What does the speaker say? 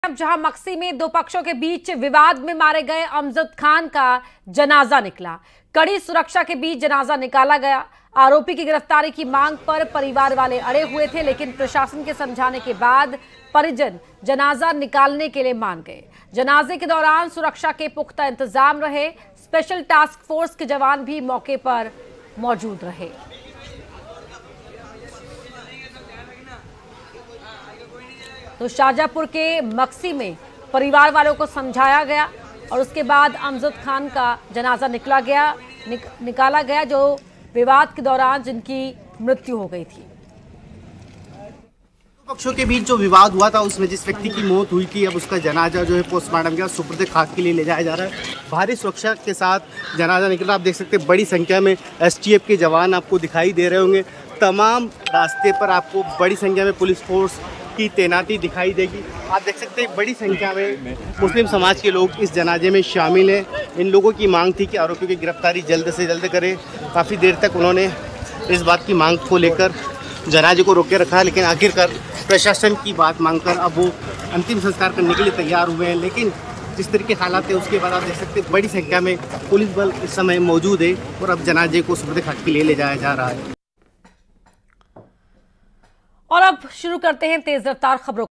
अब जहां मक्सी में दो पक्षों के बीच विवाद में मारे गए अमजद खान का जनाजा निकला। कड़ी सुरक्षा के बीच जनाजा निकाला गया। आरोपी की गिरफ्तारी की मांग पर परिवार वाले अड़े हुए थे, लेकिन प्रशासन के समझाने के बाद परिजन जनाजा निकालने के लिए मान गए। जनाजे के दौरान सुरक्षा के पुख्ता इंतजाम रहे। स्पेशल टास्क फोर्स के जवान भी मौके पर मौजूद रहे। तो शाहजहांपुर के मक्सी में परिवार वालों को समझाया गया और उसके बाद अमजद खान का जनाजा निकाला गया जो विवाद के दौरान जिनकी मृत्यु हो गई थी। पक्षों के बीच जो विवाद हुआ था उसमें जिस व्यक्ति की मौत हुई थी, अब उसका जनाजा जो है पोस्टमार्टम के सुपुर्द खाक के लिए ले जाया जा रहा है। भारी सुरक्षा के साथ जनाजा निकला। आप देख सकते हैं बड़ी संख्या में एसटीएफ के जवान आपको दिखाई दे रहे होंगे। तमाम रास्ते पर आपको बड़ी संख्या में पुलिस फोर्स की तैनाती दिखाई देगी। आप देख सकते हैं बड़ी संख्या में मुस्लिम समाज के लोग इस जनाजे में शामिल हैं। इन लोगों की मांग थी कि आरोपियों की गिरफ्तारी जल्द से जल्द करें। काफ़ी देर तक उन्होंने इस बात की मांग को लेकर जनाजे को रोके रखा, लेकिन आखिरकार प्रशासन की बात मानकर अब वो अंतिम संस्कार करने के लिए तैयार हुए हैं। लेकिन जिस तरह के हालात है उसके बाद आप देख सकते हैं बड़ी संख्या में पुलिस बल इस समय मौजूद है और अब जनाजे को सुपुर्द खाक के लिए ले जाया जा रहा है। और अब शुरू करते हैं तेज रफ्तार खबरों।